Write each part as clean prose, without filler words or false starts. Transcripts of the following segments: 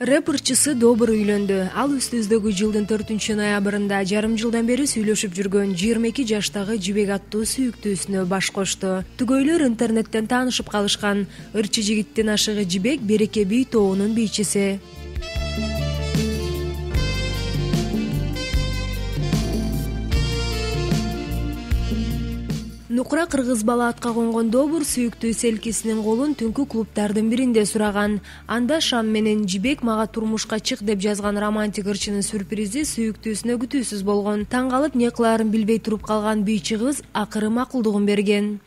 Рэп ырчысы Добур үйлөндү. Ал үстүбүздөгү жылдын 4-ноябрында жарым жылдан бери сүйлөшүп жүргөн 22 жаштагы Жибек аттуу сүйүктүүсүнө баш кошту. Түгөйлөр интернеттен таанышып калышкан. Ырчы жигиттин ашыгы Жибек Береке би тоонун бийчиси. Нукура кыргыз бала атка конгон Добур сүйүктүү селкисинин колун түнкү клубдардын биринде сураган. Анда шам менен Жибек мага турмушка чык деп жазган романтик ырчынын сюрпризи сүйүктүүсүнө күтүүсүз болгон. Таң калып эмне кылаарын билбей туруп калган бийчи кыз акыры макулдугун берген.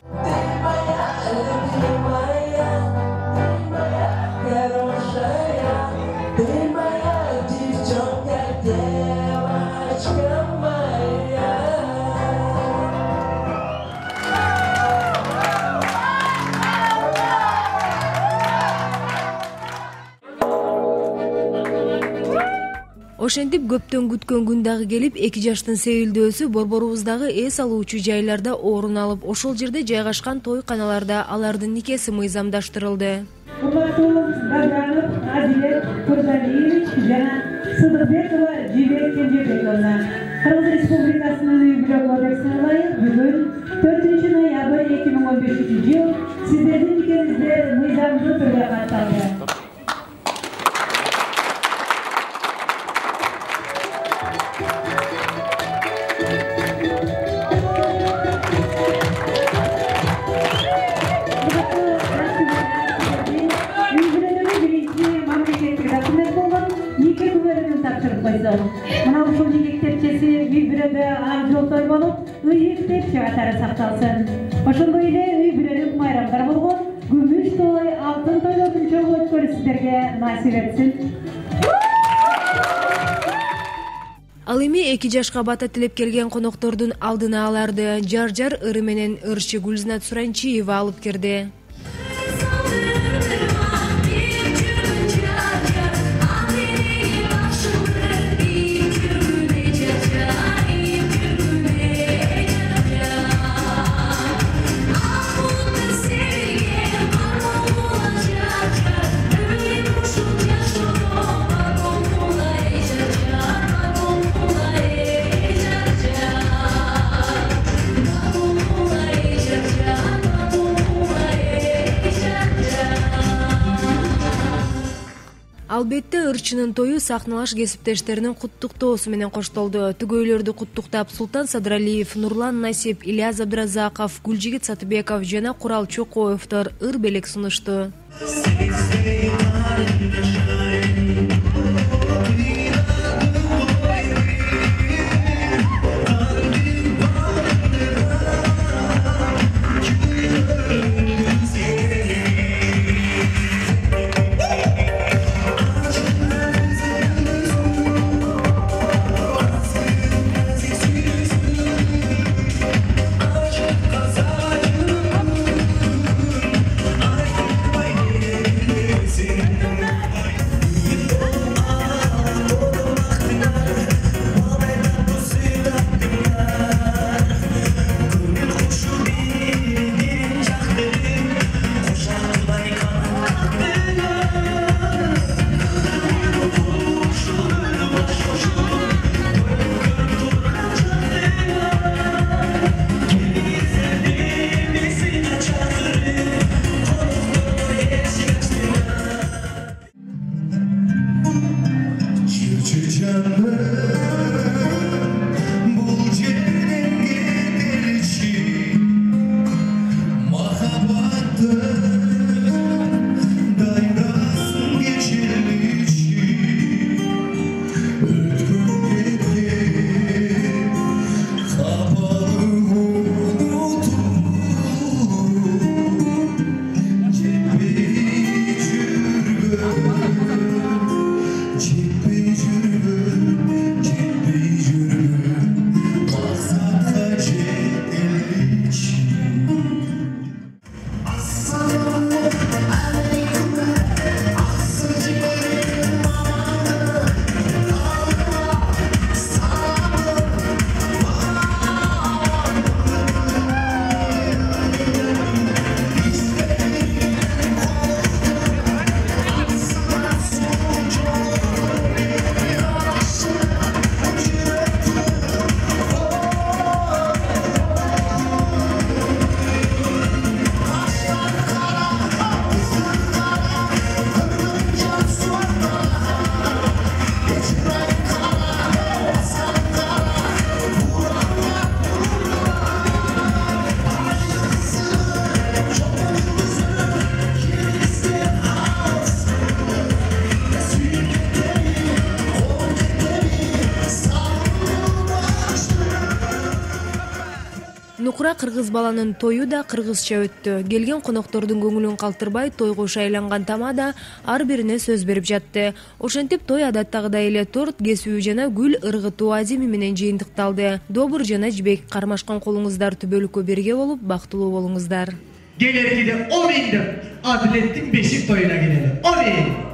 Ошентип көптөн күткөн күн дагы келип, 2 жаштын сейилдөөсү борборубуздагы эс алуучу жайларда орун алып, ошол жерде жайгашкан тойканаларда алардын никеси мыйзамдаштырылды. Урматтуу Габранов Адилет Курбалиевич жана Сыдыкбекова Жибек Кенжебековна. Кыргыз Республикасынын үй-бүлө кодексине ылайык бүгүн 4-ноябрь 2015-жыл сиздердин никеңиздер мыйзамдуу түрдө катталды. Мына ушул нике китепчеси үй-бүлөдө ар жол той болуп, ыйык деп катары сакталсын. Ошондой эле үй-бүлөлүк майрамдар болгон күмүш той, алтын тойлордун чогуу өткөрүү сиздерге насип этсин. Ал эми 2 жашка бата тилеп келген коноктордун алдына аларды Жар ыры менен ырчы Гүлзинат Суранчиева алып кирди. Албетте ырчынын тою сахналаш кесиптештеринин куттуктоосу менен коштолду. Түгөйлөрдү куттуктап Султан Садыралиев, Нурлан Насип, Ильяс Абдыразаков, Гүлжигит Сатыбеков жана Курал Чокоевдор ыр белек сунушту. чукура кыргыз баланын тою да кыргызча өттү. Келген коноктордун көңүлүн калтырбай тойго шайланган тамада ар бирине сөз берип жатты. Ошентип той адаттагыдай эле торт кесүү жана гүл ыргытуу азими менен жыйынтыкталды. Добур жана Жибек, кармашкан колуңуздар түбөлүккө бирге болуп, бактылуу болуңуздар. Келеркиде 10 адилеттин бешик тоюна келели. 10